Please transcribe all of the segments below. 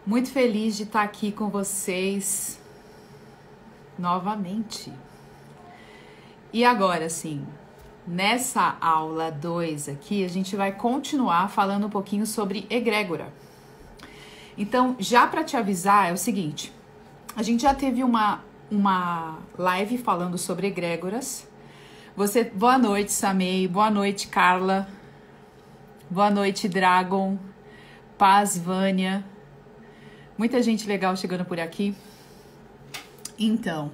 Muito feliz de estar aqui com vocês novamente. E agora sim, nessa aula 2 aqui, a gente vai continuar falando um pouquinho sobre egrégora. Então, já para te avisar, é o seguinte, a gente já teve uma live falando sobre egrégoras. Boa noite, Samei, boa noite, Carla, boa noite, Dragon, Paz, Vânia. Muita gente legal chegando por aqui. Então,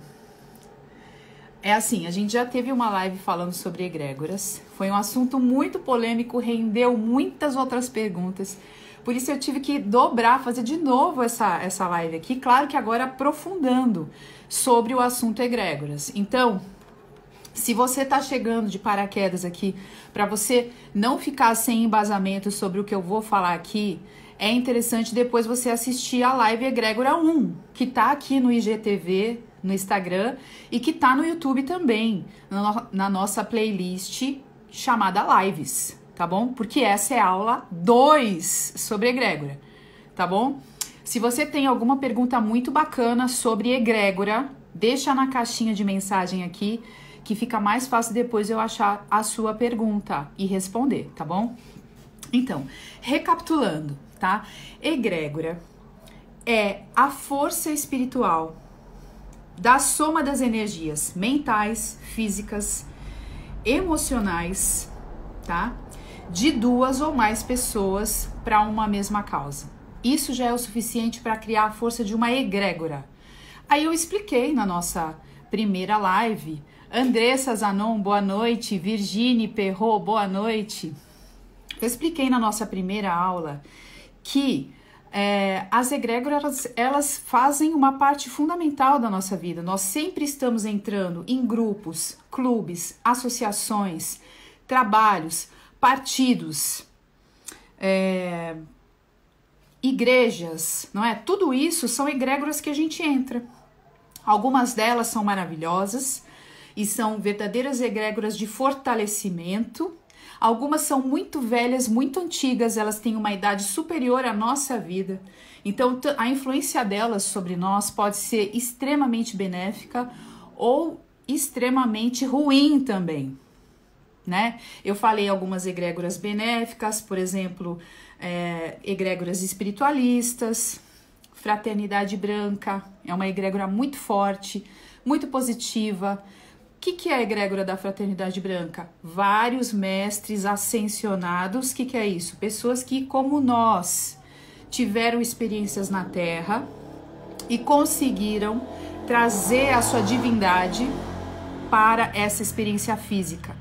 é assim, a gente já teve uma live falando sobre egrégoras. Foi um assunto muito polêmico, rendeu muitas outras perguntas. Por isso eu tive que fazer de novo essa live aqui. Claro que agora aprofundando sobre o assunto egrégoras. Então, se você tá chegando de paraquedas aqui, para você não ficar sem embasamento sobre o que eu vou falar aqui, é interessante depois você assistir a live Egrégora 1, que tá aqui no IGTV, no Instagram, e que tá no YouTube também, na nossa playlist chamada Lives, tá bom? Porque essa é a aula 2 sobre egrégora, tá bom? Se você tem alguma pergunta muito bacana sobre egrégora, deixa na caixinha de mensagem aqui, que fica mais fácil depois eu achar a sua pergunta e responder, tá bom? Então, recapitulando, tá? Egrégora é a força espiritual da soma das energias mentais, físicas, emocionais, tá? De duas ou mais pessoas para uma mesma causa. Isso já é o suficiente para criar a força de uma egrégora. Aí eu expliquei na nossa primeira live. Andressa Zanon, boa noite. Virginie Perrot, boa noite. Eu expliquei na nossa primeira aula que as egrégoras, elas fazem uma parte fundamental da nossa vida. Nós sempre estamos entrando em grupos, clubes, associações, trabalhos, partidos, igrejas, não é? Tudo isso são egrégoras que a gente entra. Algumas delas são maravilhosas e são verdadeiras egrégoras de fortalecimento. Algumas são muito velhas, muito antigas, elas têm uma idade superior à nossa vida. Então, a influência delas sobre nós pode ser extremamente benéfica ou extremamente ruim também, né? Eu falei algumas egrégoras benéficas, por exemplo, egrégoras espiritualistas, Fraternidade Branca, é uma egrégora muito forte, muito positiva. O que é a egrégora da Fraternidade Branca? Vários mestres ascensionados. O que é isso? Pessoas que, como nós, tiveram experiências na Terra e conseguiram trazer a sua divindade para essa experiência física.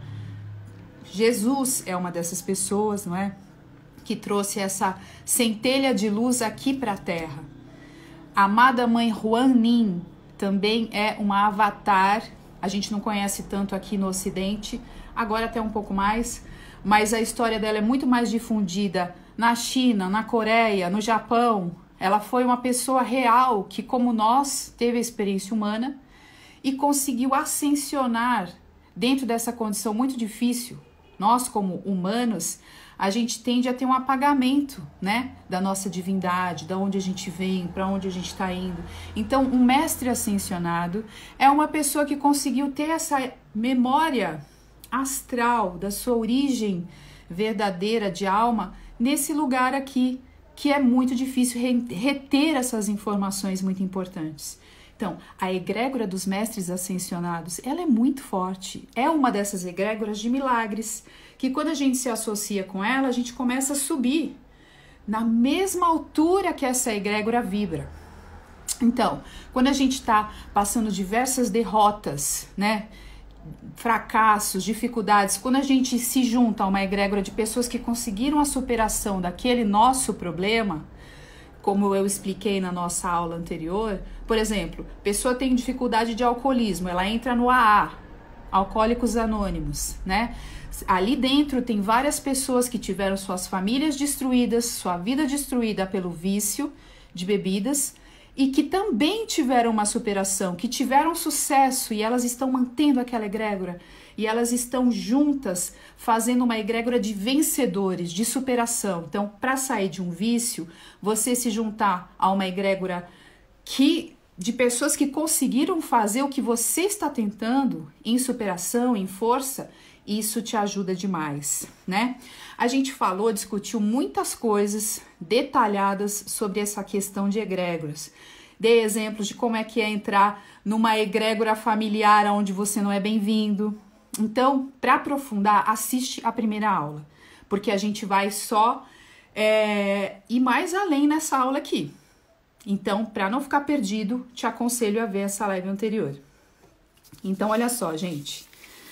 Jesus é uma dessas pessoas, não é? Que trouxe essa centelha de luz aqui para a Terra. A amada mãe Huan também é uma avatar. A gente não conhece tanto aqui no Ocidente, agora até um pouco mais, mas a história dela é muito mais difundida na China, na Coreia, no Japão. Ela foi uma pessoa real que, como nós, teve a experiência humana e conseguiu ascensionar dentro dessa condição muito difícil. Nós, como humanos, a gente tende a ter um apagamento, né, da nossa divindade, da onde a gente vem, para onde a gente está indo. Então, um mestre ascensionado é uma pessoa que conseguiu ter essa memória astral da sua origem verdadeira de alma nesse lugar aqui, que é muito difícil reter essas informações muito importantes. Então, a egrégora dos mestres ascensionados, ela é muito forte. É uma dessas egrégoras de milagres, que quando a gente se associa com ela, a gente começa a subir na mesma altura que essa egrégora vibra. Então, quando a gente está passando diversas derrotas, né, fracassos, dificuldades, quando a gente se junta a uma egrégora de pessoas que conseguiram a superação daquele nosso problema, como eu expliquei na nossa aula anterior, por exemplo, pessoa tem dificuldade de alcoolismo, ela entra no AA, Alcoólicos Anônimos, né? Ali dentro tem várias pessoas que tiveram suas famílias destruídas, sua vida destruída pelo vício de bebidas, e que também tiveram uma superação, que tiveram sucesso e elas estão mantendo aquela egrégora e elas estão juntas fazendo uma egrégora de vencedores, de superação. Então, para sair de um vício, você se juntar a uma egrégora de pessoas que conseguiram fazer o que você está tentando em superação, em força, isso te ajuda demais, né? A gente discutiu muitas coisas detalhadas sobre essa questão de egrégoras. Dei exemplos de como é que é entrar numa egrégora familiar onde você não é bem-vindo. Então, para aprofundar, assiste a primeira aula, porque a gente vai só ir mais além nessa aula aqui. Então, para não ficar perdido, te aconselho a ver essa live anterior. Então, olha só, gente.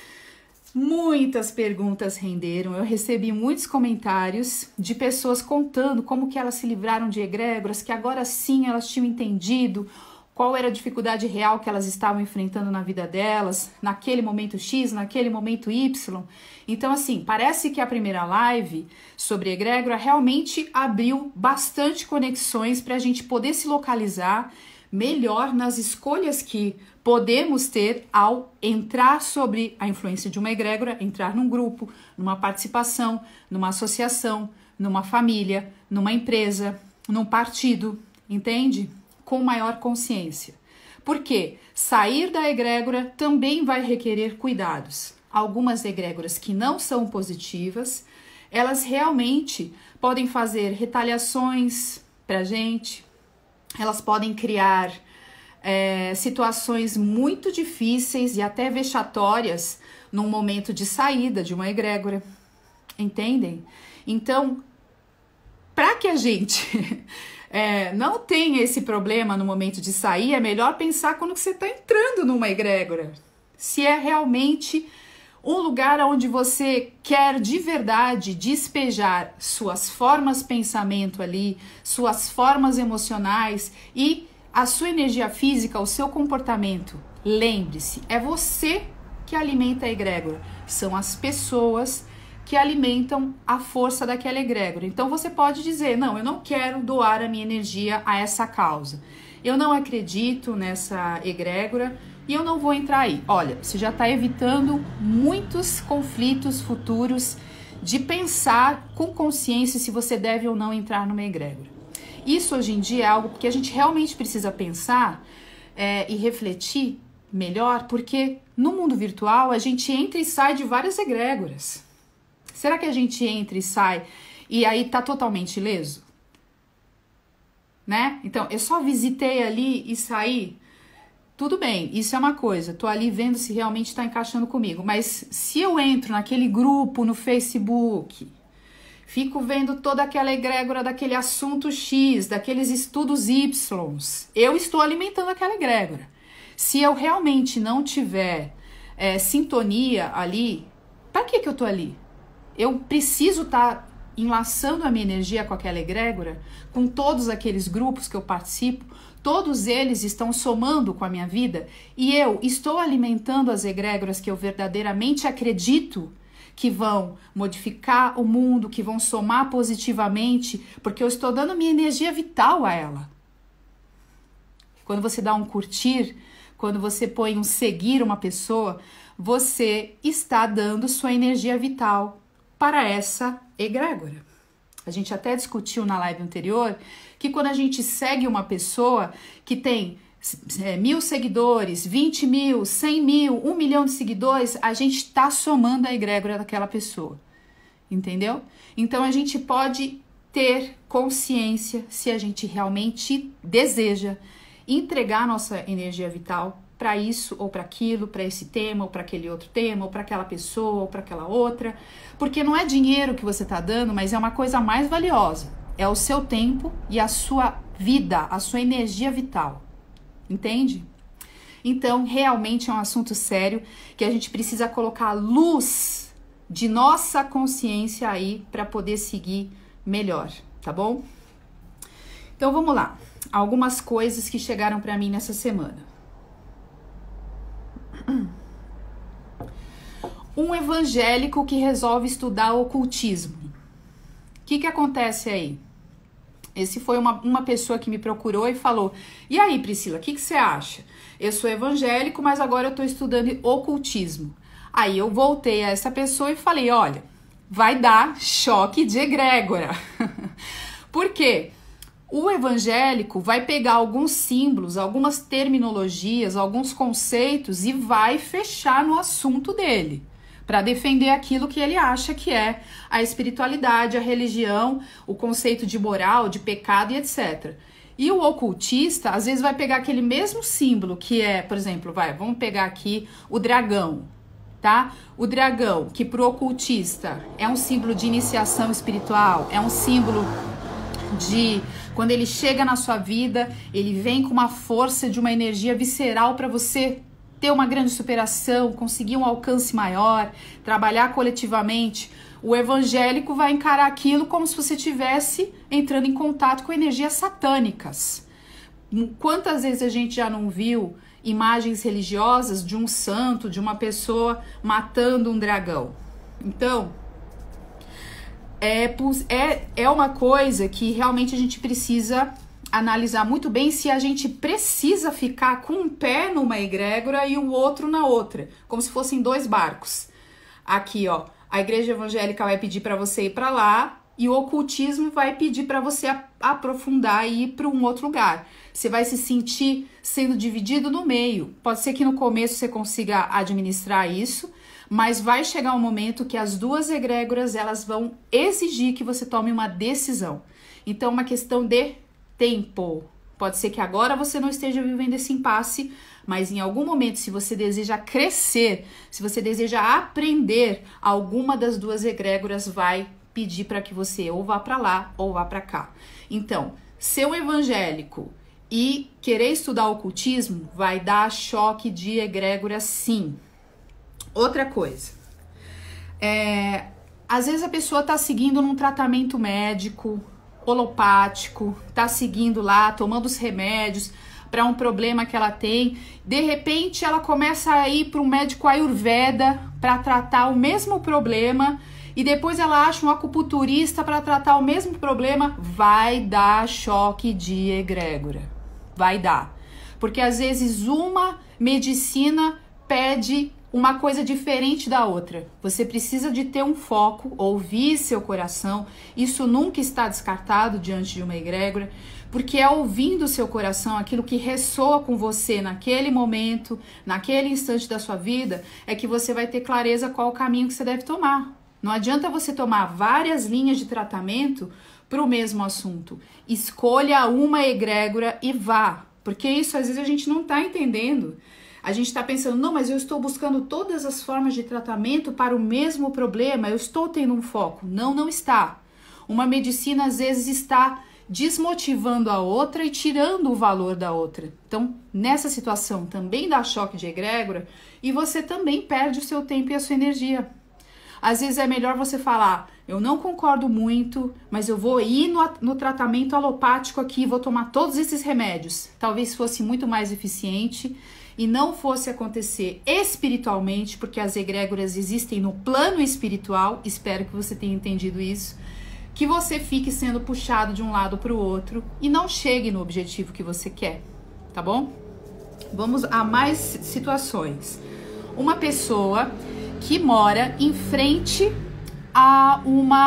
Muitas perguntas renderam, eu recebi muitos comentários de pessoas contando como que elas se livraram de egrégoras, que agora sim elas tinham entendido qual era a dificuldade real que elas estavam enfrentando na vida delas, naquele momento X, naquele momento Y. Então, assim, parece que a primeira live sobre egrégora realmente abriu bastante conexões para a gente poder se localizar melhor nas escolhas que podemos ter ao entrar sobre a influência de uma egrégora, entrar num grupo, numa participação, numa associação, numa família, numa empresa, num partido, entende? Com maior consciência. Porque sair da egrégora também vai requerer cuidados. Algumas egrégoras que não são positivas, elas realmente podem fazer retaliações pra gente, elas podem criar situações muito difíceis e até vexatórias num momento de saída de uma egrégora, entendem? Então, para que a gente não tenha esse problema no momento de sair, é melhor pensar quando você está entrando numa egrégora. Se é realmente um lugar onde você quer de verdade despejar suas formas de pensamento ali, suas formas emocionais e a sua energia física, o seu comportamento. Lembre-se, é você que alimenta a egrégora. São as pessoas que alimentam a força daquela egrégora. Então você pode dizer, não, eu não quero doar a minha energia a essa causa. Eu não acredito nessa egrégora e eu não vou entrar aí. Olha, você já está evitando muitos conflitos futuros de pensar com consciência se você deve ou não entrar numa egrégora. Isso hoje em dia é algo que a gente realmente precisa pensar e refletir melhor, porque no mundo virtual a gente entra e sai de várias egrégoras. Será que a gente entra e sai e aí tá totalmente ileso? Né? Então, eu só visitei ali e saí. Tudo bem, isso é uma coisa, tô ali vendo se realmente tá encaixando comigo. Mas se eu entro naquele grupo no Facebook, fico vendo toda aquela egrégora daquele assunto X, daqueles estudos Y, eu estou alimentando aquela egrégora. Se eu realmente não tiver sintonia ali, para que eu tô ali? Eu preciso estar enlaçando a minha energia com aquela egrégora, com todos aqueles grupos que eu participo, todos eles estão somando com a minha vida e eu estou alimentando as egrégoras que eu verdadeiramente acredito que vão modificar o mundo, que vão somar positivamente, porque eu estou dando minha energia vital a ela. Quando você dá um curtir, quando você põe um seguir uma pessoa, você está dando sua energia vital para essa egrégora. A gente até discutiu na live anterior que quando a gente segue uma pessoa que tem 1.000 seguidores, 20 mil, 100 mil, 1 milhão de seguidores, a gente está somando a egrégora daquela pessoa, entendeu? Então a gente pode ter consciência se a gente realmente deseja entregar nossa energia vital para isso ou para aquilo, para esse tema ou para aquele outro tema, ou para aquela pessoa ou para aquela outra, porque não é dinheiro que você está dando, mas é uma coisa mais valiosa, é o seu tempo e a sua vida, a sua energia vital. Entende? Então, realmente é um assunto sério que a gente precisa colocar a luz de nossa consciência aí para poder seguir melhor, tá bom? Então, vamos lá. Algumas coisas que chegaram para mim nessa semana. Um evangélico que resolve estudar ocultismo. O que acontece aí? Esse foi uma pessoa que me procurou e falou: e aí, Priscila, o que você acha? Eu sou evangélico, mas agora eu estou estudando ocultismo. Aí eu voltei a essa pessoa e falei: olha, vai dar choque de egrégora. Por quê? O evangélico vai pegar alguns símbolos, algumas terminologias, alguns conceitos e vai fechar no assunto dele, para defender aquilo que ele acha que é a espiritualidade, a religião, o conceito de moral, de pecado e etc. E o ocultista, às vezes, vai pegar aquele mesmo símbolo que é, por exemplo, vamos pegar aqui o dragão, tá? O dragão, que pro ocultista é um símbolo de iniciação espiritual, é um símbolo de quando ele chega na sua vida, ele vem com uma força de uma energia visceral para você ter uma grande superação, conseguir um alcance maior, trabalhar coletivamente. O evangélico vai encarar aquilo como se você estivesse entrando em contato com energias satânicas. Quantas vezes a gente já não viu imagens religiosas de um santo, de uma pessoa matando um dragão? Então, é uma coisa que realmente a gente precisa analisar muito bem se a gente precisa ficar com um pé numa egrégora e o outro na outra, como se fossem dois barcos. Aqui, ó, a igreja evangélica vai pedir para você ir para lá e o ocultismo vai pedir para você aprofundar e ir para um outro lugar. Você vai se sentir sendo dividido no meio. Pode ser que no começo você consiga administrar isso, mas vai chegar um momento que as duas egrégoras elas vão exigir que você tome uma decisão. Então, uma questão de tempo. Pode ser que agora você não esteja vivendo esse impasse, mas em algum momento, se você deseja crescer, se você deseja aprender, alguma das duas egrégoras vai pedir para que você ou vá para lá ou vá para cá. Então, ser um evangélico e querer estudar ocultismo vai dar choque de egrégora, sim. Outra coisa, às vezes a pessoa está seguindo num tratamento médico, holopático, está seguindo lá, tomando os remédios para um problema que ela tem. De repente, ela começa a ir para um médico ayurveda para tratar o mesmo problema e depois ela acha um acupunturista para tratar o mesmo problema. Vai dar choque de egrégora. Vai dar. Porque às vezes uma medicina pede uma coisa diferente da outra. Você precisa de ter um foco, ouvir seu coração. Isso nunca está descartado diante de uma egrégora, porque é ouvindo o seu coração, aquilo que ressoa com você naquele momento, naquele instante da sua vida, é que você vai ter clareza qual o caminho que você deve tomar. Não adianta você tomar várias linhas de tratamento para o mesmo assunto. Escolha uma egrégora e vá, porque isso às vezes a gente não está entendendo. A gente está pensando, não, mas eu estou buscando todas as formas de tratamento para o mesmo problema, eu estou tendo um foco. Não, não está. Uma medicina às vezes está desmotivando a outra e tirando o valor da outra. Então, nessa situação também dá choque de egrégora e você também perde o seu tempo e a sua energia. Às vezes é melhor você falar, eu não concordo muito, mas eu vou ir no tratamento alopático aqui, vou tomar todos esses remédios. Talvez fosse muito mais eficiente e não fosse acontecer espiritualmente, porque as egrégoras existem no plano espiritual, espero que você tenha entendido isso, que você fique sendo puxado de um lado para o outro e não chegue no objetivo que você quer, tá bom? Vamos a mais situações. Uma pessoa que mora em frente a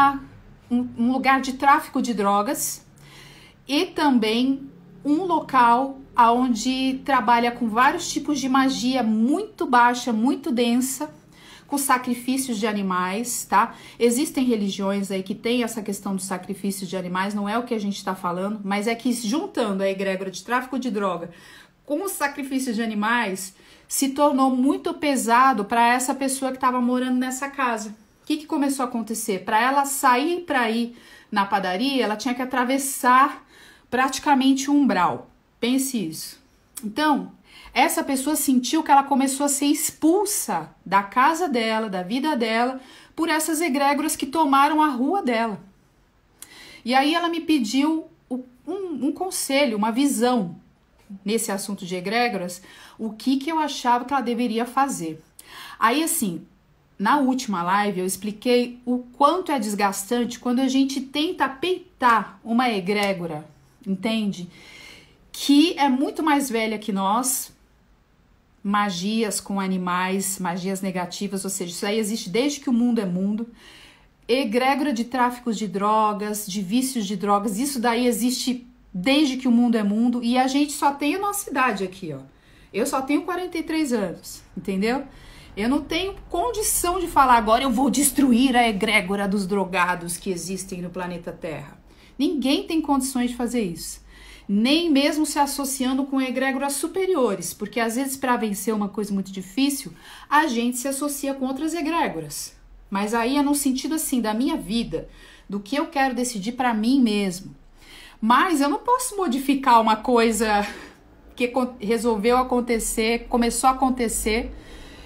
um lugar de tráfico de drogas e também um local onde trabalha com vários tipos de magia muito baixa, muito densa, com sacrifícios de animais, tá? Existem religiões aí que tem essa questão dos sacrifícios de animais, não é o que a gente está falando, mas é que juntando a egrégora de tráfico de droga com os sacrifícios de animais, se tornou muito pesado para essa pessoa que estava morando nessa casa. O que começou a acontecer? Para ela sair para ir na padaria, ela tinha que atravessar praticamente um umbral. Pense isso. Então, essa pessoa sentiu que ela começou a ser expulsa da casa dela, da vida dela, por essas egrégoras que tomaram a rua dela. E aí ela me pediu um conselho, uma visão nesse assunto de egrégoras, o que eu achava que ela deveria fazer. Aí, assim, na última live eu expliquei o quanto é desgastante quando a gente tenta peitar uma egrégora, entende? Que é muito mais velha que nós, magias com animais, magias negativas, ou seja, isso aí existe desde que o mundo é mundo. Egrégora de tráfico de drogas, de vícios de drogas, isso daí existe desde que o mundo é mundo, e a gente só tem a nossa idade aqui, ó. Eu só tenho 43 anos, entendeu? Eu não tenho condição de falar agora eu vou destruir a egrégora dos drogados que existem no planeta Terra. Ninguém tem condições de fazer isso. Nem mesmo se associando com egrégoras superiores, porque às vezes para vencer uma coisa muito difícil, a gente se associa com outras egrégoras. Mas aí é no sentido assim da minha vida, do que eu quero decidir para mim mesmo. Mas eu não posso modificar uma coisa que resolveu acontecer, começou a acontecer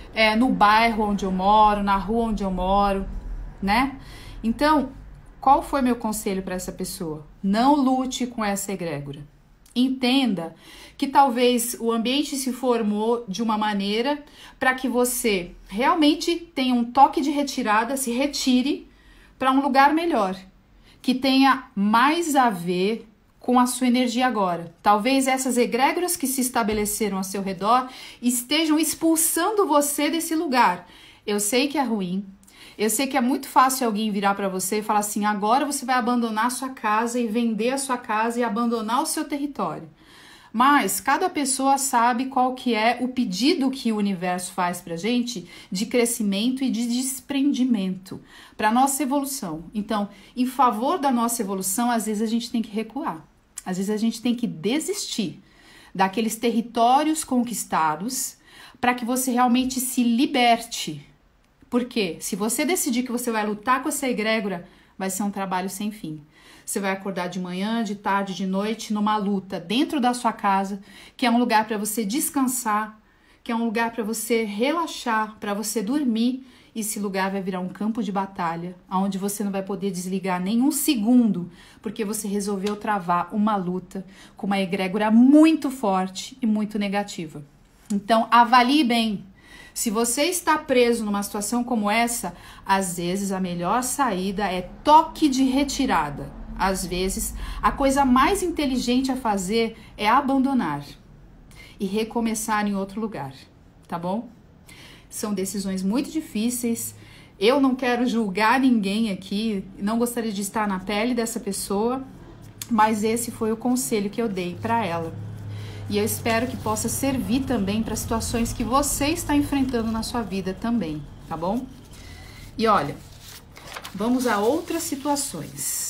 no bairro onde eu moro, na rua onde eu moro, né? Então, qual foi meu conselho para essa pessoa? Não lute com essa egrégora. Entenda que talvez o ambiente se formou de uma maneira para que você realmente tenha um toque de retirada, se retire para um lugar melhor, que tenha mais a ver com a sua energia agora. Talvez essas egrégoras que se estabeleceram ao seu redor estejam expulsando você desse lugar. Eu sei que é ruim. Eu sei que é muito fácil alguém virar para você e falar assim, agora você vai abandonar a sua casa e vender a sua casa e abandonar o seu território. Mas cada pessoa sabe qual que é o pedido que o universo faz pra gente de crescimento e de desprendimento para nossa evolução. Então, em favor da nossa evolução, às vezes a gente tem que recuar. Às vezes a gente tem que desistir daqueles territórios conquistados para que você realmente se liberte. Porque se você decidir que você vai lutar com essa egrégora, vai ser um trabalho sem fim. Você vai acordar de manhã, de tarde, de noite, numa luta dentro da sua casa, que é um lugar para você descansar, que é um lugar para você relaxar, para você dormir. E esse lugar vai virar um campo de batalha, onde você não vai poder desligar nenhum segundo, porque você resolveu travar uma luta com uma egrégora muito forte e muito negativa. Então, avalie bem. Se você está preso numa situação como essa, às vezes a melhor saída é toque de retirada. Às vezes, a coisa mais inteligente a fazer é abandonar e recomeçar em outro lugar, tá bom? São decisões muito difíceis. Eu não quero julgar ninguém aqui, não gostaria de estar na pele dessa pessoa, mas esse foi o conselho que eu dei para ela. E eu espero que possa servir também para situações que você está enfrentando na sua vida também, tá bom? E olha, vamos a outras situações.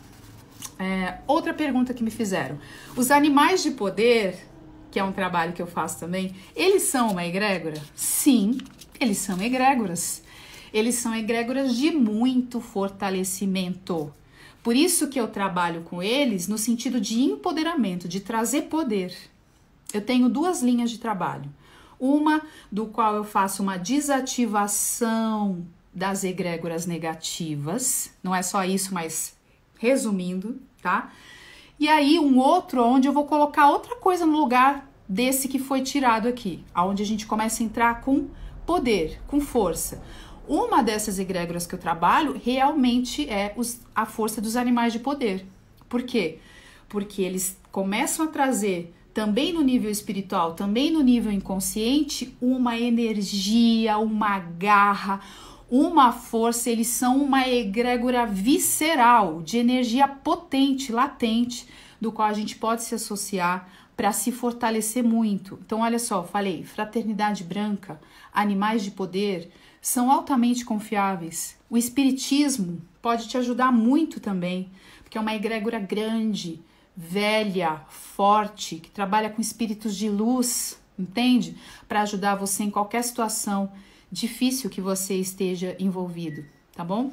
Outra pergunta que me fizeram. Os animais de poder, que é um trabalho que eu faço também, eles são uma egrégora? Sim, eles são egrégoras. Eles são egrégoras de muito fortalecimento. Por isso que eu trabalho com eles no sentido de empoderamento, de trazer poder. Eu tenho duas linhas de trabalho. Uma do qual eu faço uma desativação das egrégoras negativas. Não é só isso, mas resumindo, tá? E aí um outro onde eu vou colocar outra coisa no lugar desse que foi tirado aqui. Onde a gente começa a entrar com poder, com força. Uma dessas egrégoras que eu trabalho realmente é a força dos animais de poder. Por quê? Porque eles começam a trazer também no nível espiritual, também no nível inconsciente, uma energia, uma garra, uma força. Eles são uma egrégora visceral, de energia potente, latente, do qual a gente pode se associar para se fortalecer muito. Então, olha só, falei, fraternidade branca, animais de poder, são altamente confiáveis. O espiritismo pode te ajudar muito também, porque é uma egrégora grande, velha, forte, que trabalha com espíritos de luz, entende? Para ajudar você em qualquer situação difícil que você esteja envolvido, tá bom?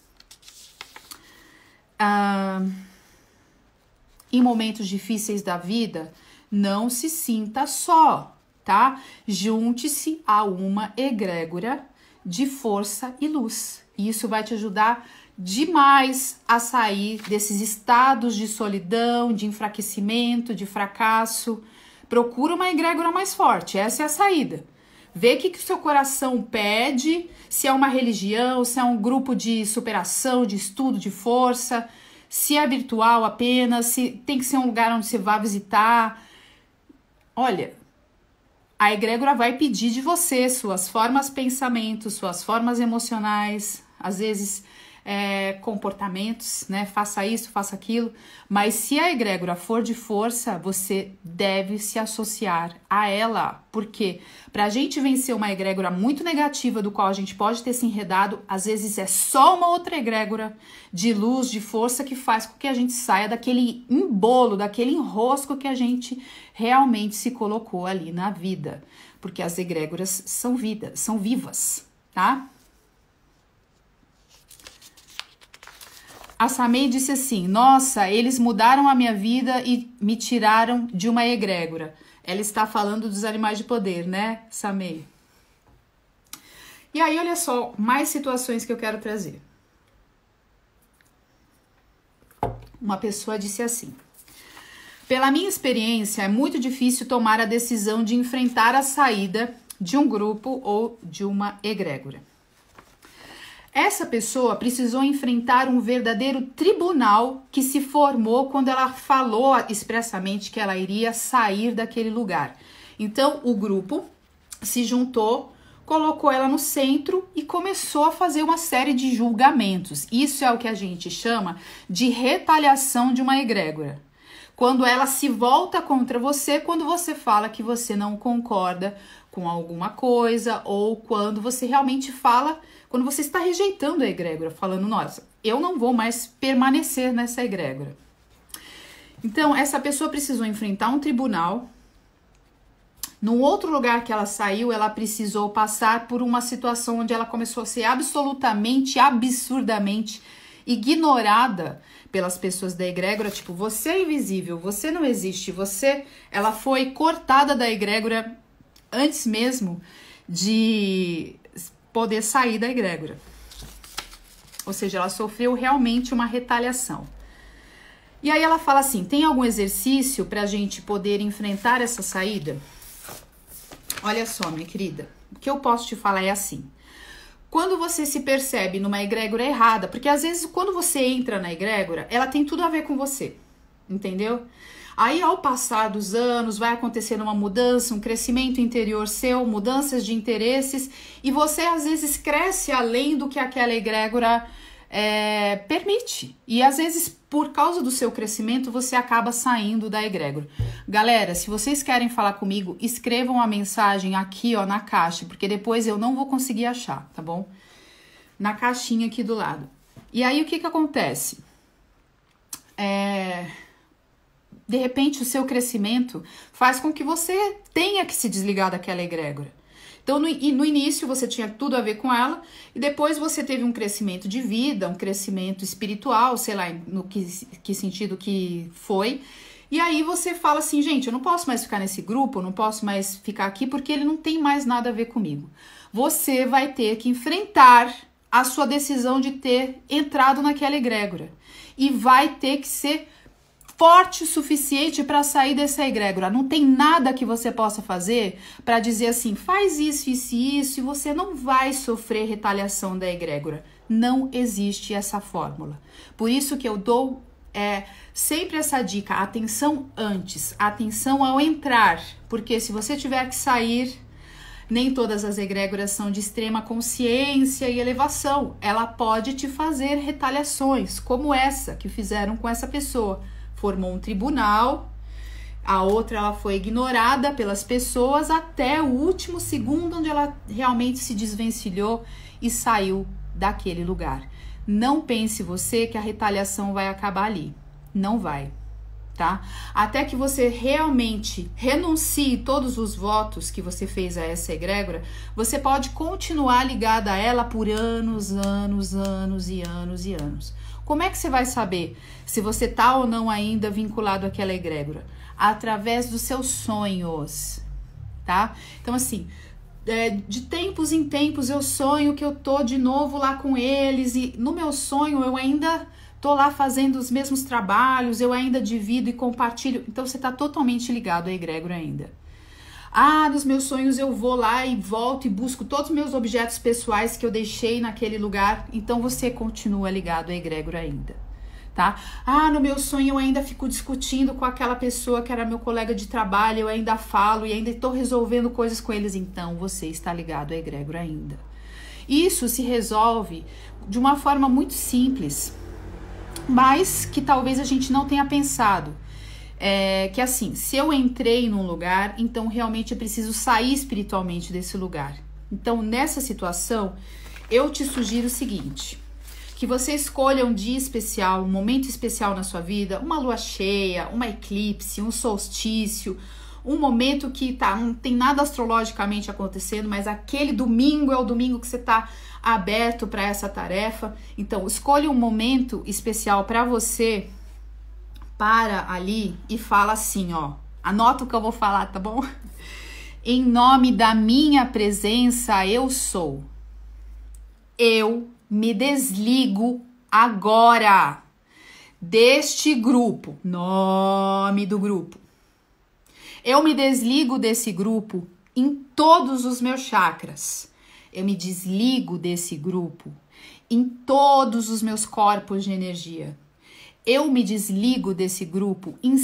Em momentos difíceis da vida, não se sinta só, tá? Junte-se a uma egrégora de força e luz. E isso vai te ajudar demais a sair desses estados de solidão, de enfraquecimento, de fracasso. Procura uma egrégora mais forte, essa é a saída. Vê o que o seu coração pede, se é uma religião, se é um grupo de superação, de estudo, de força, se é virtual apenas, se tem que ser um lugar onde você vá visitar. Olha, a egrégora vai pedir de você suas formas de pensamento, suas formas emocionais, às vezes comportamentos, né? Faça isso, faça aquilo. Mas se a egrégora for de força, você deve se associar a ela. Por quê? Pra gente vencer uma egrégora muito negativa, do qual a gente pode ter se enredado, às vezes é só uma outra egrégora de luz, de força, que faz com que a gente saia daquele embolo, daquele enrosco que a gente realmente se colocou ali na vida. Porque as egrégoras são vivas, tá? A Samei disse assim: nossa, eles mudaram a minha vida e me tiraram de uma egrégora. Ela está falando dos animais de poder, né, Samei? E aí, olha só, mais situações que eu quero trazer. Uma pessoa disse assim: pela minha experiência, é muito difícil tomar a decisão de enfrentar a saída de um grupo ou de uma egrégora. Essa pessoa precisou enfrentar um verdadeiro tribunal que se formou quando ela falou expressamente que ela iria sair daquele lugar. Então, o grupo se juntou, colocou ela no centro e começou a fazer uma série de julgamentos. Isso é o que a gente chama de retaliação de uma egrégora. Quando ela se volta contra você, quando você fala que você não concorda com alguma coisa, ou quando você realmente fala, quando você está rejeitando a egrégora, falando, nossa, eu não vou mais permanecer nessa egrégora. Então, essa pessoa precisou enfrentar um tribunal. Num outro lugar que ela saiu, ela precisou passar por uma situação onde ela começou a ser absolutamente, absurdamente ignorada pelas pessoas da egrégora, tipo, você é invisível, você não existe, ela foi cortada da egrégora antes mesmo de poder sair da egrégora. Ou seja, ela sofreu realmente uma retaliação. E aí ela fala assim, tem algum exercício pra gente poder enfrentar essa saída? Olha só, minha querida, o que eu posso te falar é assim. Quando você se percebe numa egrégora errada, porque às vezes quando você entra na egrégora, ela tem tudo a ver com você, entendeu? Aí ao passar dos anos vai acontecendo uma mudança, um crescimento interior seu, mudanças de interesses, e você às vezes cresce além do que aquela egrégora permite. E às vezes por causa do seu crescimento você acaba saindo da egrégora. Galera, se vocês querem falar comigo, escrevam a mensagem aqui, ó, na caixa, porque depois eu não vou conseguir achar, tá bom? Na caixinha aqui do lado. E aí o que que acontece? De repente o seu crescimento faz com que você tenha que se desligar daquela egrégora. Então, no início, você tinha tudo a ver com ela, e depois você teve um crescimento de vida, um crescimento espiritual, sei lá, no que sentido que foi. E aí você fala assim, gente, eu não posso mais ficar nesse grupo, eu não posso mais ficar aqui, porque ele não tem mais nada a ver comigo. Você vai ter que enfrentar a sua decisão de ter entrado naquela egrégora. E vai ter que ser forte o suficiente para sair dessa egrégora. Não tem nada que você possa fazer para dizer assim, faz isso, isso e isso, e você não vai sofrer retaliação da egrégora. Não existe essa fórmula. Por isso que eu dou sempre essa dica, atenção antes, atenção ao entrar, porque se você tiver que sair, nem todas as egrégoras são de extrema consciência e elevação. Ela pode te fazer retaliações, como essa que fizeram com essa pessoa. Formou um tribunal, a outra ela foi ignorada pelas pessoas até o último segundo onde ela realmente se desvencilhou e saiu daquele lugar. Não pense você que a retaliação vai acabar ali. Não vai, tá? Até que você realmente renuncie todos os votos que você fez a essa egrégora, você pode continuar ligada a ela por anos, anos, anos e anos e anos. Como é que você vai saber se você tá ou não ainda vinculado àquela egrégora? Através dos seus sonhos, tá? Então, assim, de tempos em tempos eu sonho que eu tô de novo lá com eles e no meu sonho eu ainda tô lá fazendo os mesmos trabalhos, eu ainda divido e compartilho. Então, você tá totalmente ligado à egrégora ainda. Ah, nos meus sonhos eu vou lá e volto e busco todos os meus objetos pessoais que eu deixei naquele lugar. Então você continua ligado à egrégora ainda, tá? Ah, no meu sonho eu ainda fico discutindo com aquela pessoa que era meu colega de trabalho, eu ainda falo e ainda estou resolvendo coisas com eles. Então você está ligado à egrégora ainda. Isso se resolve de uma forma muito simples, mas que talvez a gente não tenha pensado. Que assim, se eu entrei num lugar, então realmente eu preciso sair espiritualmente desse lugar. Então, nessa situação, eu te sugiro o seguinte, que você escolha um dia especial, um momento especial na sua vida, uma lua cheia, uma eclipse, um solstício, um momento que não tem nada astrologicamente acontecendo, mas aquele domingo é o domingo que você está aberto para essa tarefa. Então, escolha um momento especial para você, para ali e fala assim, ó, anota o que eu vou falar, tá bom? Em nome da minha presença, eu sou. Eu me desligo agora deste grupo. Nome do grupo. Eu me desligo desse grupo em todos os meus chakras. Eu me desligo desse grupo em todos os meus corpos de energia. Eu me desligo desse grupo em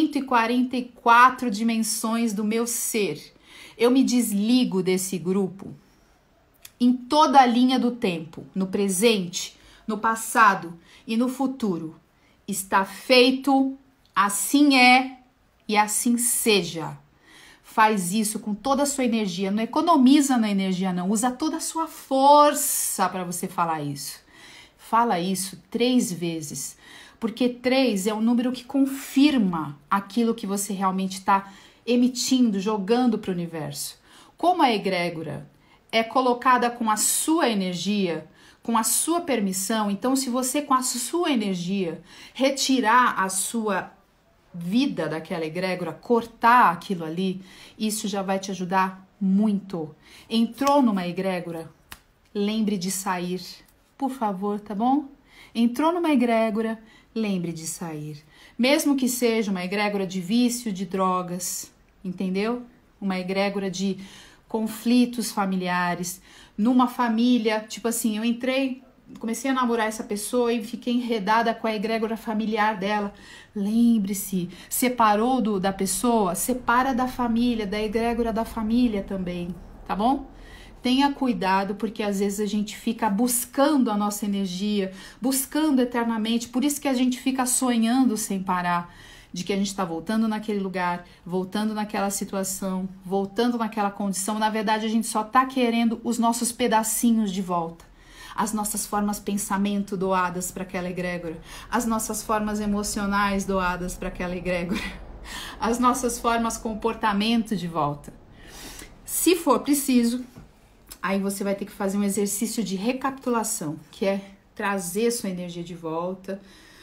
144 dimensões do meu ser. Eu me desligo desse grupo em toda a linha do tempo, no presente, no passado e no futuro. Está feito, assim é e assim seja. Faz isso com toda a sua energia, não economiza na energia não, usa toda a sua força para você falar isso. Fala isso 3 vezes. Porque 3 é um número que confirma aquilo que você realmente está emitindo, jogando para o universo. Como a egrégora é colocada com a sua energia, com a sua permissão, então se você com a sua energia retirar a sua vida daquela egrégora, cortar aquilo ali, isso já vai te ajudar muito. Entrou numa egrégora, lembre de sair, por favor, tá bom? Entrou numa egrégora, lembre de sair. Mesmo que seja uma egrégora de vício, de drogas, entendeu? Uma egrégora de conflitos familiares. Numa família, tipo assim, eu comecei a namorar essa pessoa e fiquei enredada com a egrégora familiar dela. Lembre-se, separou da pessoa, separa da família, da egrégora da família também, tá bom? Tenha cuidado, porque às vezes a gente fica buscando a nossa energia, buscando eternamente, por isso que a gente fica sonhando sem parar, de que a gente está voltando naquele lugar, voltando naquela situação, voltando naquela condição. Na verdade, a gente só está querendo os nossos pedacinhos de volta, as nossas formas pensamento doadas para aquela egrégora, as nossas formas emocionais doadas para aquela egrégora, as nossas formas comportamento de volta. Se for preciso, aí você vai ter que fazer um exercício de recapitulação, que é trazer sua energia de volta,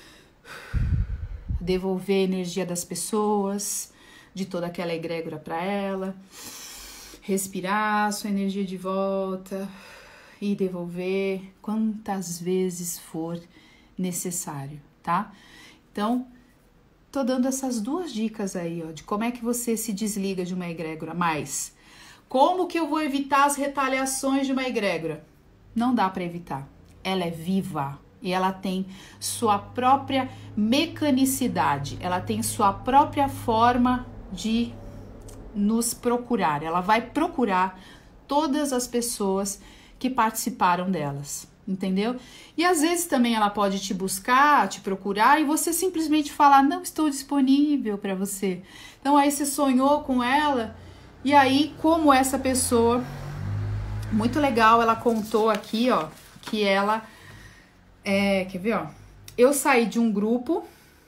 devolver a energia das pessoas, de toda aquela egrégora para ela, respirar sua energia de volta e devolver quantas vezes for necessário, tá? Então, tô dando essas 2 dicas aí, ó, de como é que você se desliga de uma egrégora, mas como que eu vou evitar as retaliações de uma egrégora? Não dá para evitar. Ela é viva e ela tem sua própria mecanicidade. Ela tem sua própria forma de nos procurar. Ela vai procurar todas as pessoas que participaram delas, entendeu? E às vezes também ela pode te buscar, te procurar e você simplesmente falar, não estou disponível para você. Então aí você sonhou com ela. E aí, como essa pessoa, muito legal, ela contou aqui, ó, que ela, quer ver, ó, eu saí de um grupo,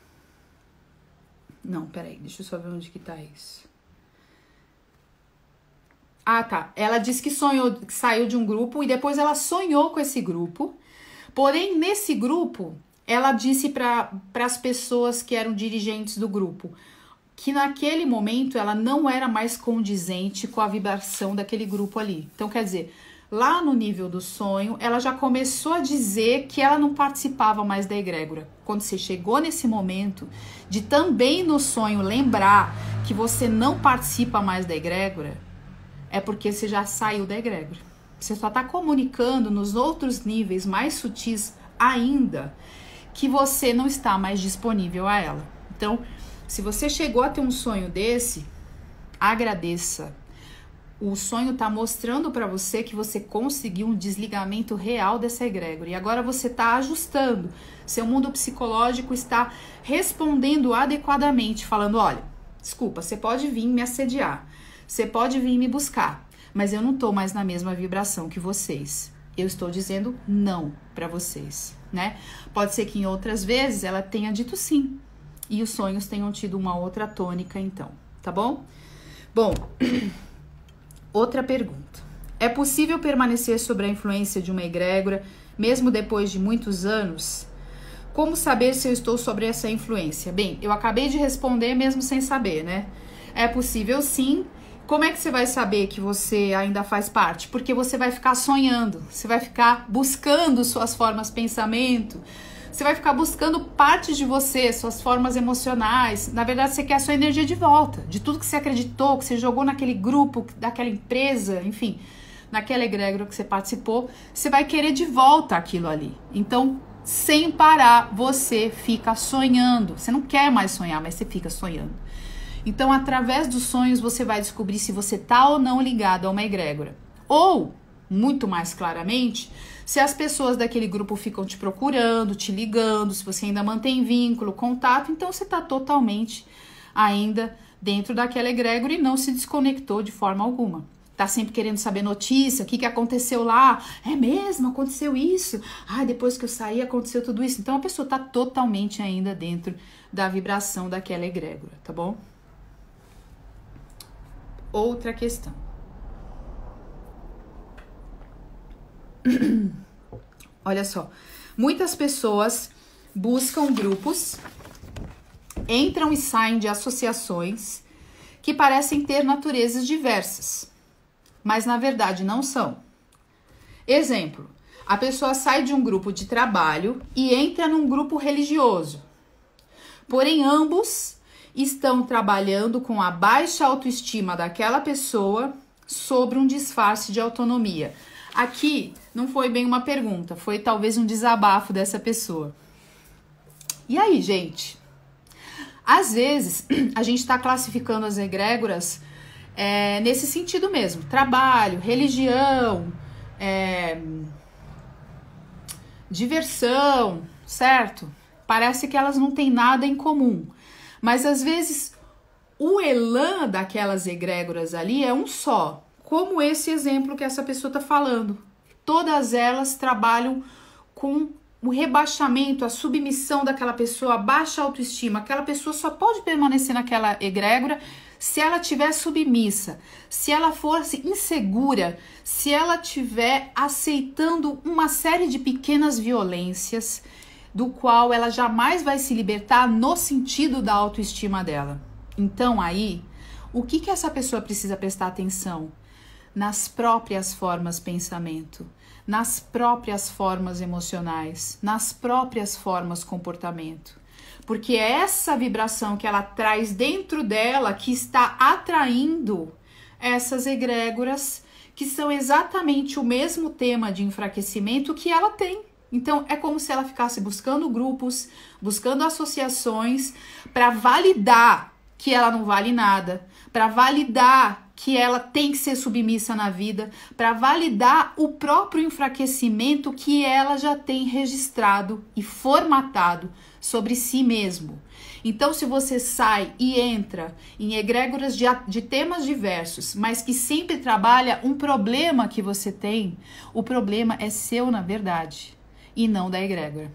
não, peraí, deixa eu só ver onde que tá isso. Ah, tá, ela disse que que saiu de um grupo e depois ela sonhou com esse grupo, porém, nesse grupo, ela disse para as pessoas que eram dirigentes do grupo, que naquele momento ela não era mais condizente com a vibração daquele grupo ali. Então, quer dizer, lá no nível do sonho, ela já começou a dizer que ela não participava mais da egrégora. Quando você chegou nesse momento de também no sonho lembrar que você não participa mais da egrégora, é porque você já saiu da egrégora. Você só está comunicando nos outros níveis mais sutis ainda que você não está mais disponível a ela. Então, se você chegou a ter um sonho desse, agradeça. O sonho está mostrando para você que você conseguiu um desligamento real dessa egrégora. E agora você está ajustando. Seu mundo psicológico está respondendo adequadamente, falando, olha, desculpa, você pode vir me assediar, você pode vir me buscar, mas eu não estou mais na mesma vibração que vocês. Eu estou dizendo não para vocês, né? Pode ser que em outras vezes ela tenha dito sim. E os sonhos tenham tido uma outra tônica, então, tá bom? Bom, outra pergunta. É possível permanecer sob a influência de uma egrégora, mesmo depois de muitos anos? Como saber se eu estou sobre essa influência? Bem, eu acabei de responder mesmo sem saber, né? É possível sim. Como é que você vai saber que você ainda faz parte? Porque você vai ficar sonhando, você vai ficar buscando suas formas de pensamento, você vai ficar buscando partes de você, suas formas emocionais. Na verdade, você quer a sua energia de volta, de tudo que você acreditou, que você jogou naquele grupo, daquela empresa, enfim, naquela egrégora que você participou, você vai querer de volta aquilo ali. Então, sem parar, você fica sonhando. Você não quer mais sonhar, mas você fica sonhando. Então, através dos sonhos, você vai descobrir se você tá ou não ligado a uma egrégora. Ou, muito mais claramente, se as pessoas daquele grupo ficam te procurando, te ligando, se você ainda mantém vínculo, contato, então você tá totalmente ainda dentro daquela egrégora e não se desconectou de forma alguma. Tá sempre querendo saber notícia, o que aconteceu lá. É mesmo? Aconteceu isso? Ah, depois que eu saí aconteceu tudo isso. Então, a pessoa tá totalmente ainda dentro da vibração daquela egrégora, tá bom? Outra questão. Olha só, muitas pessoas buscam grupos, entram e saem de associações que parecem ter naturezas diversas, mas na verdade não são. Exemplo, a pessoa sai de um grupo de trabalho e entra num grupo religioso. Porém, ambos estão trabalhando com a baixa autoestima daquela pessoa sobre um disfarce de autonomia. Aqui não foi bem uma pergunta, foi talvez um desabafo dessa pessoa. E aí, gente? Às vezes, a gente está classificando as egrégoras nesse sentido mesmo. Trabalho, religião, diversão, certo? Parece que elas não têm nada em comum. Mas, às vezes, o elan daquelas egrégoras ali é um só. Como esse exemplo que essa pessoa está falando. Todas elas trabalham com o rebaixamento, a submissão daquela pessoa, a baixa autoestima. Aquela pessoa só pode permanecer naquela egrégora se ela estiver submissa, se ela fosse insegura, se ela estiver aceitando uma série de pequenas violências, do qual ela jamais vai se libertar no sentido da autoestima dela. Então aí, o que essa pessoa precisa prestar atenção? Nas próprias formas pensamento, nas próprias formas emocionais, nas próprias formas comportamento. Porque é essa vibração que ela traz dentro dela que está atraindo essas egrégoras que são exatamente o mesmo tema de enfraquecimento que ela tem. Então, é como se ela ficasse buscando grupos, buscando associações para validar que ela não vale nada, para validar que ela tem que ser submissa na vida, para validar o próprio enfraquecimento que ela já tem registrado e formatado sobre si mesmo. Então, se você sai e entra em egrégoras de temas diversos, mas que sempre trabalha um problema que você tem, o problema é seu, na verdade, e não da egrégora.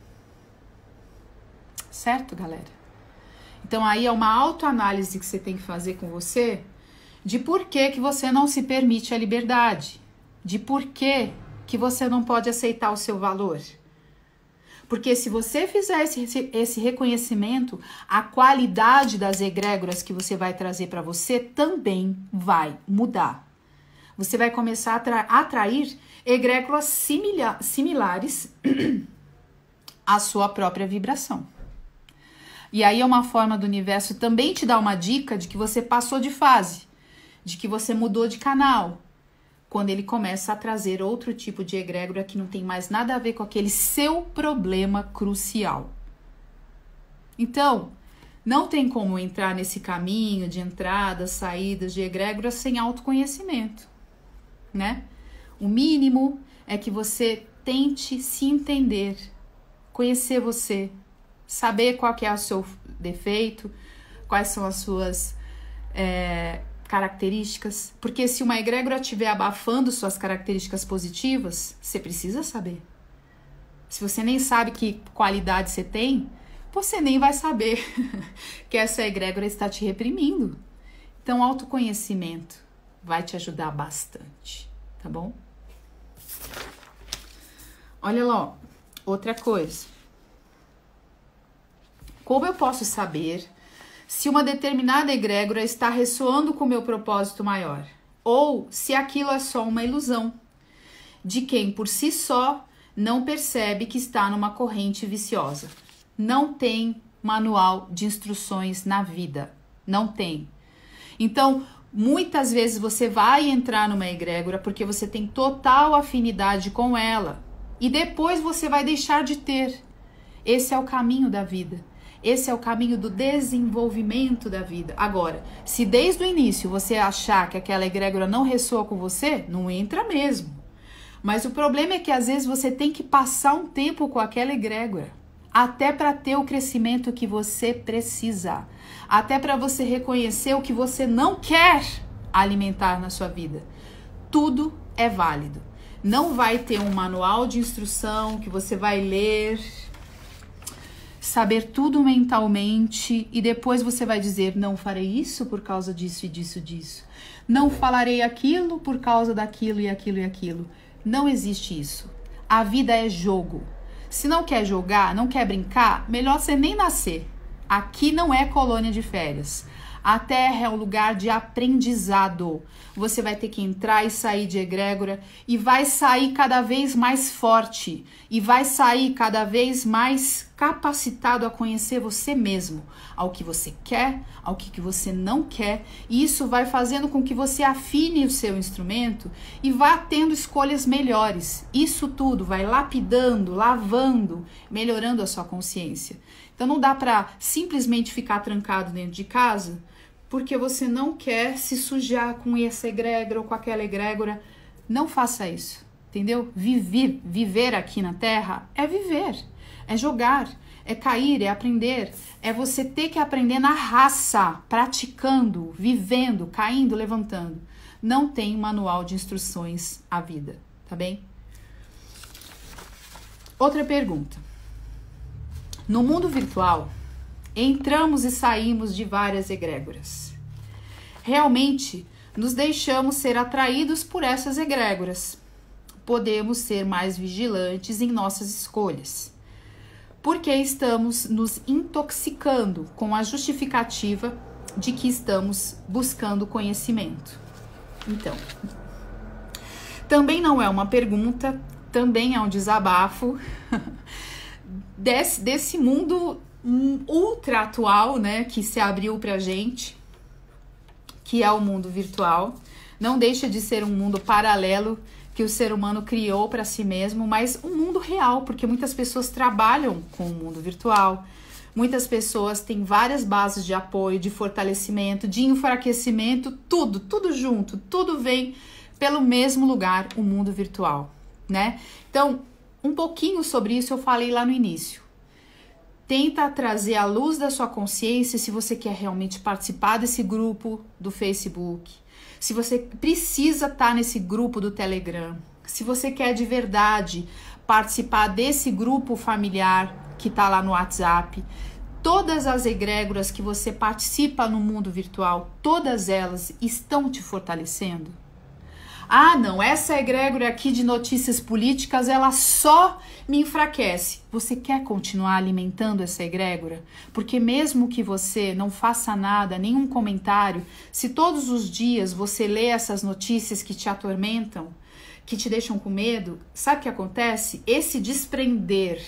Certo, galera? Então, aí é uma autoanálise que você tem que fazer com você de por que você não se permite a liberdade, de por que você não pode aceitar o seu valor. Porque se você fizer esse reconhecimento, a qualidade das egrégoras que você vai trazer para você também vai mudar. Você vai começar a atrair egrégoras similares à sua própria vibração. E aí é uma forma do universo também te dar uma dica de que você passou de fase, de que você mudou de canal, quando ele começa a trazer outro tipo de egrégora que não tem mais nada a ver com aquele seu problema crucial. Então, não tem como entrar nesse caminho de entradas, saídas de egrégoras sem autoconhecimento, né? O mínimo é que você tente se entender, conhecer você, saber qual que é o seu defeito, quais são as suas características, porque se uma egrégora estiver abafando suas características positivas, você precisa saber. Se você nem sabe que qualidade você tem, você nem vai saber que essa egrégora está te reprimindo. Então, autoconhecimento vai te ajudar bastante, tá bom? Olha lá, outra coisa. Como eu posso saber se uma determinada egrégora está ressoando com o meu propósito maior? Ou se aquilo é só uma ilusão de quem por si só não percebe que está numa corrente viciosa? Não tem manual de instruções na vida. Não tem. Então, muitas vezes você vai entrar numa egrégora porque você tem total afinidade com ela. E depois você vai deixar de ter. Esse é o caminho da vida. Esse é o caminho do desenvolvimento da vida. Agora, se desde o início você achar que aquela egrégora não ressoa com você, não entra mesmo. Mas o problema é que às vezes você tem que passar um tempo com aquela egrégora. Até para ter o crescimento que você precisa. Até para você reconhecer o que você não quer alimentar na sua vida. Tudo é válido. Não vai ter um manual de instrução que você vai ler, saber tudo mentalmente e depois você vai dizer, não farei isso por causa disso e disso e disso. Não falarei aquilo por causa daquilo e aquilo e aquilo. Não existe isso. A vida é jogo. Se não quer jogar, não quer brincar, melhor você nem nascer. Aqui não é colônia de férias. A Terra é um lugar de aprendizado. Você vai ter que entrar e sair de egrégora e vai sair cada vez mais forte e vai sair cada vez mais capacitado a conhecer você mesmo, ao que você quer, ao que você não quer. E isso vai fazendo com que você afine o seu instrumento e vá tendo escolhas melhores. Isso tudo vai lapidando, lavando, melhorando a sua consciência. Então não dá para simplesmente ficar trancado dentro de casa porque você não quer se sujar com essa egrégora ou com aquela egrégora. Não faça isso, entendeu? Viver aqui na Terra é viver, é jogar, é cair, é aprender. É você ter que aprender na raça, praticando, vivendo, caindo, levantando. Não tem manual de instruções à vida, tá bem? Outra pergunta. No mundo virtual, entramos e saímos de várias egrégoras. Realmente, nos deixamos ser atraídos por essas egrégoras. Podemos ser mais vigilantes em nossas escolhas, porque estamos nos intoxicando com a justificativa de que estamos buscando conhecimento. Então, também não é uma pergunta, também é um desabafo desse mundo ultra atual, né, que se abriu pra gente, que é o mundo virtual. Não deixa de ser um mundo paralelo que o ser humano criou para si mesmo, mas um mundo real, porque muitas pessoas trabalham com o mundo virtual, muitas pessoas têm várias bases de apoio, de fortalecimento, de enfraquecimento, tudo junto, tudo vem pelo mesmo lugar, o mundo virtual, né? Então, um pouquinho sobre isso eu falei lá no início. Tenta trazer à luz da sua consciência se você quer realmente participar desse grupo do Facebook, se você precisa estar nesse grupo do Telegram, se você quer de verdade participar desse grupo familiar que está lá no WhatsApp. Todas as egrégoras que você participa no mundo virtual, todas elas estão te fortalecendo? Ah, não, essa egrégora aqui de notícias políticas, ela só me enfraquece. Você quer continuar alimentando essa egrégora? Porque mesmo que você não faça nada, nenhum comentário, se todos os dias você lê essas notícias que te atormentam, que te deixam com medo, sabe o que acontece? Esse desprender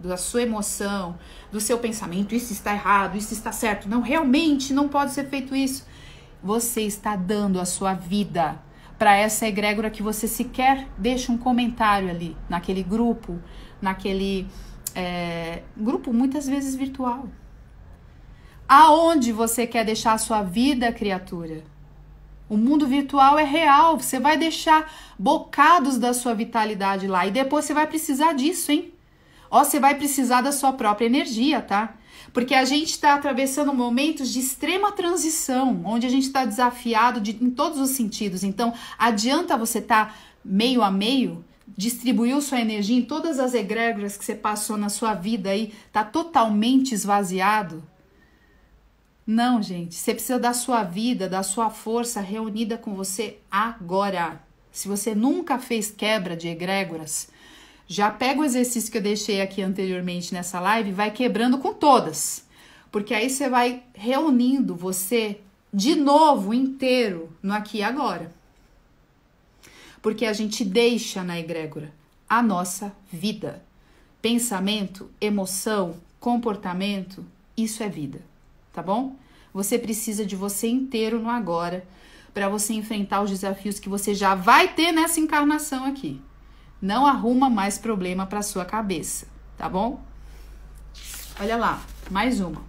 da sua emoção, do seu pensamento, isso está errado, isso está certo, não, realmente não pode ser feito isso. Você está dando a sua vida para essa egrégora que você sequer deixa um comentário ali, naquele grupo, naquele grupo muitas vezes virtual. Aonde você quer deixar a sua vida, criatura? O mundo virtual é real, você vai deixar bocados da sua vitalidade lá e depois você vai precisar disso, hein? Ó, você vai precisar da sua própria energia, tá? Porque a gente está atravessando momentos de extrema transição, onde a gente está desafiado em todos os sentidos. Então, adianta você estar meio a meio, distribuiu sua energia em todas as egrégoras que você passou na sua vida aí, tá totalmente esvaziado? Não, gente, você precisa da sua vida, da sua força reunida com você agora. Se você nunca fez quebra de egrégoras, já pega o exercício que eu deixei aqui anteriormente nessa live e vai quebrando com todas. Porque aí você vai reunindo você de novo inteiro no aqui e agora. Porque a gente deixa na egrégora a nossa vida. Pensamento, emoção, comportamento, isso é vida. Tá bom? Você precisa de você inteiro no agora para você enfrentar os desafios que você já vai ter nessa encarnação aqui. Não arruma mais problema para sua cabeça, tá bom? Olha lá, mais uma.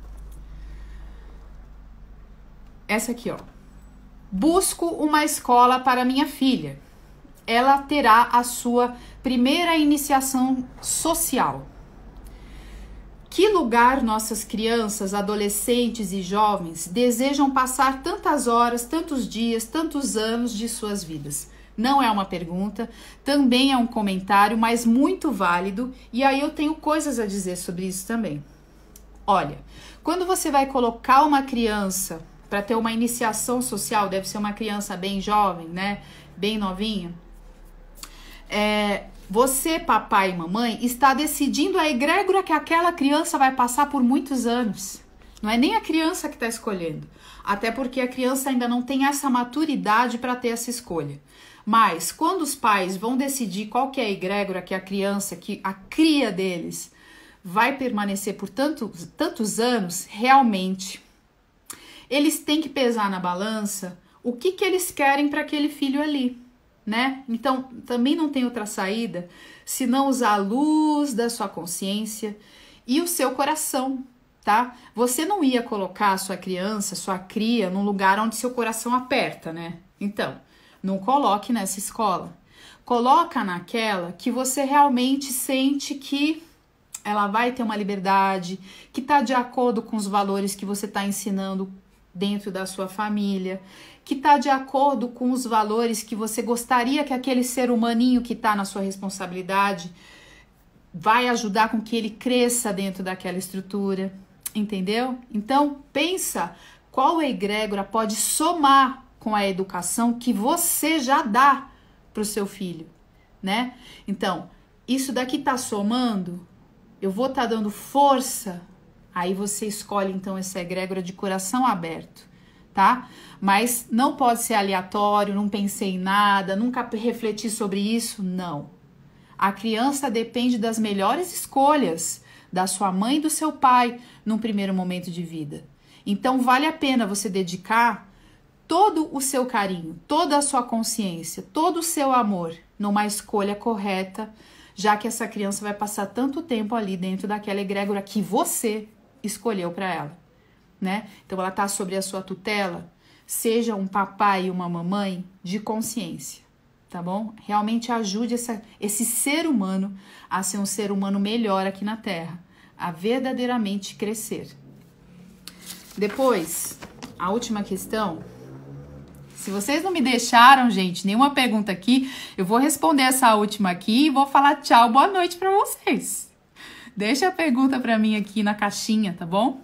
Essa aqui, ó. Busco uma escola para minha filha. Ela terá a sua primeira iniciação social. Que lugar nossas crianças, adolescentes e jovens desejam passar tantas horas, tantos dias, tantos anos de suas vidas? Não é uma pergunta, também é um comentário, mas muito válido, e aí eu tenho coisas a dizer sobre isso também. Olha, quando você vai colocar uma criança para ter uma iniciação social, deve ser uma criança bem jovem, né? Bem novinha. Você, papai e mamãe, está decidindo a egrégora que aquela criança vai passar por muitos anos. Não é nem a criança que está escolhendo. Até porque a criança ainda não tem essa maturidade para ter essa escolha. Mas, quando os pais vão decidir qual que é a egrégora que a criança, que a cria deles, vai permanecer por tantos anos, realmente, eles têm que pesar na balança o que eles querem para aquele filho ali. Né? Então, também não tem outra saída se não usar a luz da sua consciência e o seu coração, tá? Você não ia colocar a sua criança, sua cria, num lugar onde seu coração aperta, né? Então, não coloque nessa escola. Coloca naquela que você realmente sente que ela vai ter uma liberdade, que tá de acordo com os valores que você tá ensinando dentro da sua família, que está de acordo com os valores que você gostaria que aquele ser humaninho que está na sua responsabilidade vai ajudar com que ele cresça dentro daquela estrutura, entendeu? Então, pensa qual egrégora pode somar com a educação que você já dá para o seu filho, né? Então, isso daqui está somando, eu vou estar dando força, aí você escolhe então essa egrégora de coração aberto, tá? Mas não pode ser aleatório, não pensei em nada, nunca refleti sobre isso, não. A criança depende das melhores escolhas da sua mãe e do seu pai num primeiro momento de vida. Então vale a pena você dedicar todo o seu carinho, toda a sua consciência, todo o seu amor numa escolha correta, já que essa criança vai passar tanto tempo ali dentro daquela egrégora que você escolheu para ela, né? Então ela tá sobre a sua tutela. Seja um papai e uma mamãe de consciência, tá bom? Realmente ajude esse ser humano a ser um ser humano melhor aqui na Terra, a verdadeiramente crescer. Depois, a última questão. Se vocês não me deixaram, gente, nenhuma pergunta aqui, eu vou responder essa última aqui e vou falar tchau, boa noite para vocês. Deixa a pergunta para mim aqui na caixinha, tá bom?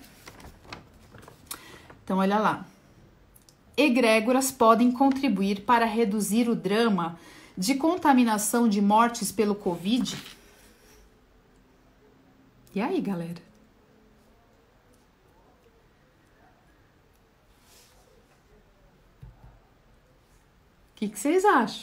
Então, olha lá. Egrégoras podem contribuir para reduzir o drama de contaminação de mortes pelo Covid? E aí, galera? O que vocês acham?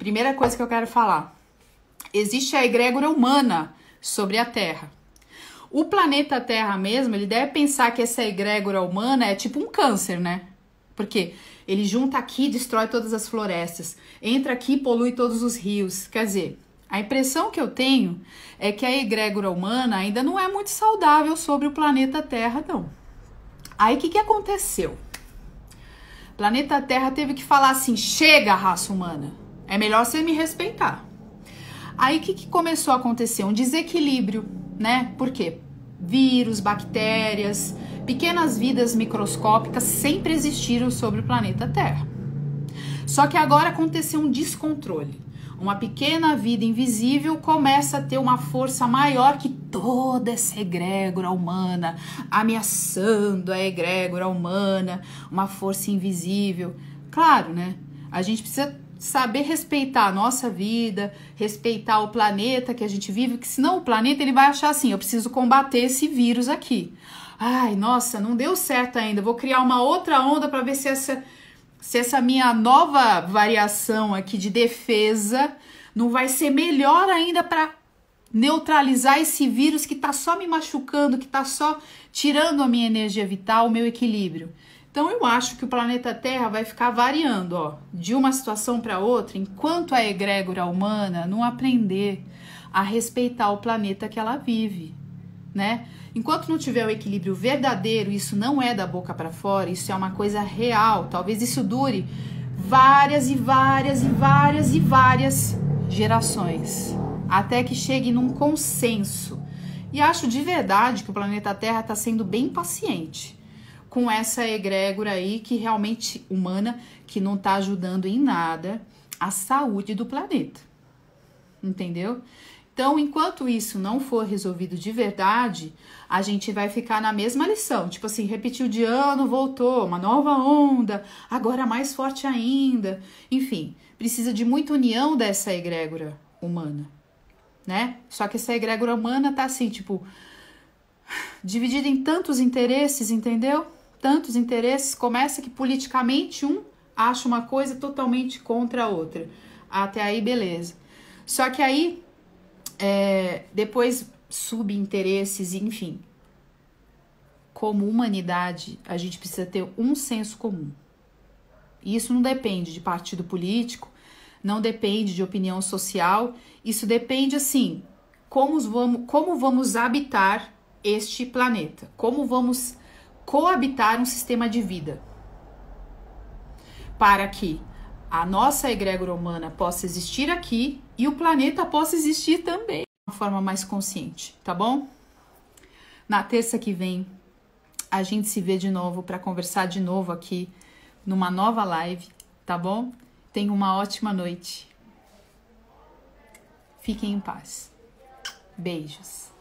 primeira coisa que eu quero falar. Existe a egrégora humana sobre a Terra. O planeta Terra mesmo, ele deve pensar que essa egrégora humana é tipo um câncer, né? Porque ele junta aqui, destrói todas as florestas, entra aqui, polui todos os rios. Quer dizer, a impressão que eu tenho é que a egrégora humana ainda não é muito saudável sobre o planeta Terra, não. Aí, o que aconteceu? O planeta Terra teve que falar assim, chega, raça humana, é melhor você me respeitar. Aí, o que começou a acontecer? Um desequilíbrio, né? Por quê? Vírus, bactérias, pequenas vidas microscópicas sempre existiram sobre o planeta Terra. Só que agora aconteceu um descontrole. Uma pequena vida invisível começa a ter uma força maior que toda essa egrégora humana, ameaçando a egrégora humana, uma força invisível. Claro, né? A gente precisa saber respeitar a nossa vida, respeitar o planeta que a gente vive, porque senão o planeta ele vai achar assim, eu preciso combater esse vírus aqui. Ai, nossa, não deu certo ainda, vou criar uma outra onda para ver se essa minha nova variação aqui de defesa não vai ser melhor ainda para neutralizar esse vírus que tá só me machucando, que tá só tirando a minha energia vital, o meu equilíbrio. Então eu acho que o planeta Terra vai ficar variando, ó, de uma situação para outra, enquanto a egrégora humana não aprender a respeitar o planeta que ela vive, né? Enquanto não tiver o equilíbrio verdadeiro, isso não é da boca para fora, isso é uma coisa real. Talvez isso dure várias e várias e várias e várias gerações, até que chegue num consenso. E acho de verdade que o planeta Terra está sendo bem paciente com essa egrégora aí que realmente humana, que não tá ajudando em nada a saúde do planeta. Entendeu? Então, enquanto isso não for resolvido de verdade, a gente vai ficar na mesma lição. Tipo assim, repetiu de ano, voltou, uma nova onda, agora mais forte ainda. Enfim, precisa de muita união dessa egrégora humana, né? Só que essa egrégora humana tá assim, tipo, dividida em tantos interesses, entendeu? Tantos interesses, começa que politicamente um acha uma coisa totalmente contra a outra. Até aí, beleza. Só que aí, depois subinteresses, enfim. Como humanidade, a gente precisa ter um senso comum. E isso não depende de partido político, não depende de opinião social, isso depende, assim, como vamos habitar este planeta, como vamos coabitar um sistema de vida, para que a nossa egrégora humana possa existir aqui e o planeta possa existir também de uma forma mais consciente, tá bom? Na terça que vem, a gente se vê de novo para conversar de novo aqui numa nova live, tá bom? Tenha uma ótima noite. Fiquem em paz. Beijos.